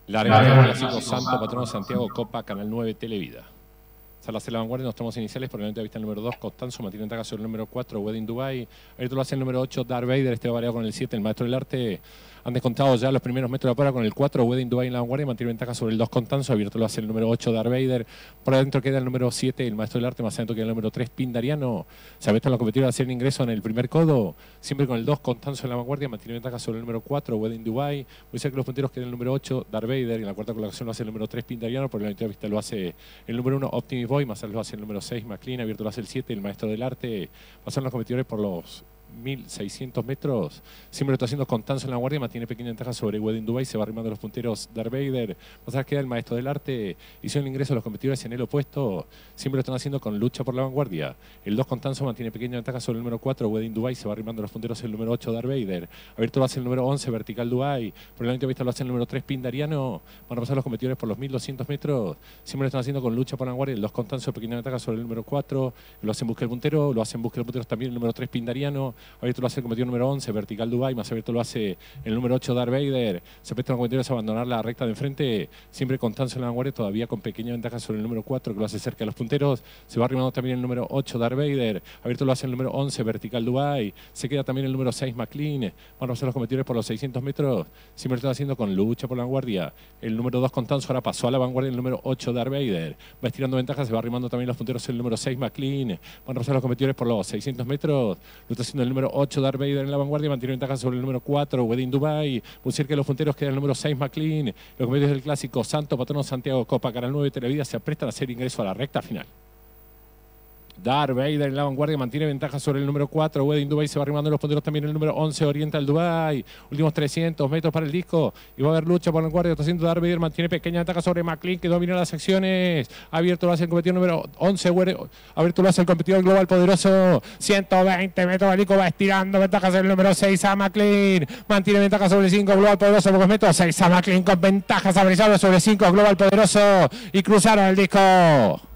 Larga el clásico Santo Patrono Santiago Copa, Canal 9 Televida. Salas de la vanguardia, nos tomamos iniciales por el evento de vista el número 2, Constanzo, mantiene ventaja sobre el número 4, Wedding Dubai. Ahorita lo hace el número 8, Darth Vader, este va variado con el 7, el Maestro del Arte. Han descontado ya los primeros metros de la prueba con el 4, Wedding Dubai en la vanguardia, mantiene ventaja sobre el 2, Constanzo. Abierto lo hace el número 8, Darth Vader. Por adentro queda el número 7, el Maestro del Arte, más adentro queda el número 3, Pindariano. Se aviestan los competidores a hacer el ingreso en el primer codo, siempre con el 2, Constanzo en la vanguardia, mantiene ventaja sobre el número 4, Wedding Dubai. Muy cerca que los punteros quedan el número 8, Darth Vader. En la cuarta colocación lo hace el número 3, Pindariano. Por el evento de vista lo hace el número 1, Optimus Boy, más lo hace el número 6, McLean. Abierto lo hace el 7, el Maestro del Arte. Pasan los competidores por los 1600 metros. Siempre lo está haciendo Constanzo en la guardia, mantiene pequeña ventaja sobre Wedding Dubai, se va arrimando los punteros Darth Vader. Más allá queda el Maestro del Arte. Hicieron el ingreso a los competidores en el opuesto. Siempre lo están haciendo con lucha por la vanguardia. El 2 Constanzo mantiene pequeña ventaja sobre el número 4, Wedding Dubai, se va arrimando los punteros el número 8, Darth Vader. Abierto lo hace el número 11, Vertical Dubai. Por el momento de vista lo hace el número 3, Pindariano. Van a pasar los competidores por los 1200 metros. Siempre lo están haciendo con lucha por la vanguardia. El 2 Constanzo, pequeña ventaja sobre el número 4. Lo hacen buscar el puntero, lo hacen buscar el puntero también el número 3, Pindariano. Abierto lo hace el competidor número 11, Vertical Dubai, más abierto lo hace el número 8, Darth Vader. Se prestan los competidores a abandonar la recta de enfrente, siempre Constanzo en la vanguardia, todavía con pequeña ventaja sobre el número 4, que lo hace cerca de los punteros. Se va arrimando también el número 8, Darth Vader. Abierto lo hace el número 11, Vertical Dubai. Se queda también el número 6, McLean. Van a pasar los competidores por los 600 metros. Siempre lo están haciendo con lucha por la vanguardia. El número 2, Constanzo, ahora pasó a la vanguardia el número 8, Darth Vader. Va estirando ventajas, se va arrimando también los punteros el número 6, McLean. Van a pasar los competidores por los 600 metros. Lo está haciendo el número 8, Darth Vader en la vanguardia. Mantiene ventaja sobre el número 4, Wedding Dubai. Muy cerca de los punteros queda el número 6, McLean. Los competidores del clásico Santo Patrono Santiago Copa, Canal 9 Televida, se aprestan a hacer ingreso a la recta final. Darth Vader en la vanguardia mantiene ventaja sobre el número 4, Wedding Dubai, se va arrimando los punteros también el número 11, Oriental Dubai. Últimos 300 metros para el disco y va a haber lucha por la vanguardia. Está haciendo Darth Vader, mantiene pequeña ventaja sobre McLean, que domina las secciones. Abierto lo hace el competidor número 11, abierto lo hace el competidor global poderoso. 120 metros, el disco va estirando ventaja sobre el número 6 a McLean. Mantiene ventaja sobre el 5, global poderoso, pocos metros. 6 a McLean con ventajas sobre 5, global poderoso y cruzaron el disco.